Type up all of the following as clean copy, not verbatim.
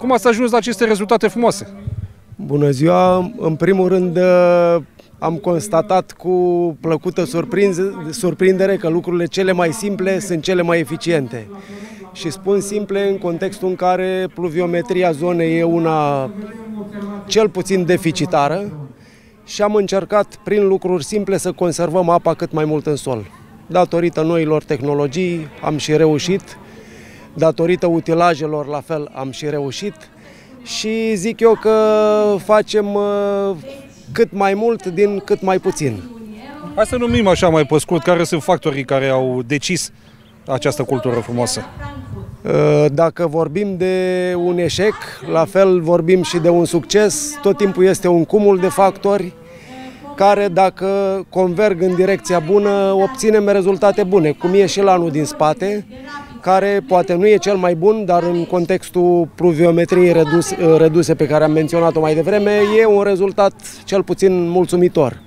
Cum ați ajuns la aceste rezultate frumoase? Bună ziua! În primul rând am constatat cu plăcută surprindere că lucrurile cele mai simple sunt cele mai eficiente. Și spun simple în contextul în care pluviometria zonei e una cel puțin deficitară și am încercat prin lucruri simple să conservăm apa cât mai mult în sol. Datorită noilor tehnologii am și reușit, datorită utilajelor la fel am și reușit și zic eu că facem cât mai mult din cât mai puțin. Hai să numim așa mai pe scurt care sunt factorii care au decis această cultură frumoasă. Dacă vorbim de un eșec, la fel vorbim și de un succes. Tot timpul este un cumul de factori care, dacă converg în direcția bună, obținem rezultate bune, cum e și la anul din spate, care poate nu e cel mai bun, dar în contextul pluviometriei reduse pe care am menționat-o mai devreme, e un rezultat cel puțin mulțumitor.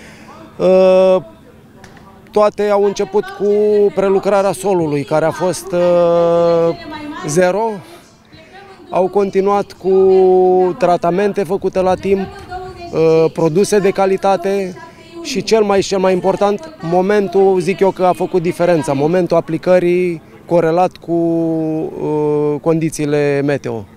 Toate au început cu prelucrarea solului, care a fost zero, au continuat cu tratamente făcute la timp, produse de calitate și cel mai important, momentul, zic eu că a făcut diferența, momentul aplicării corelat cu condițiile meteo.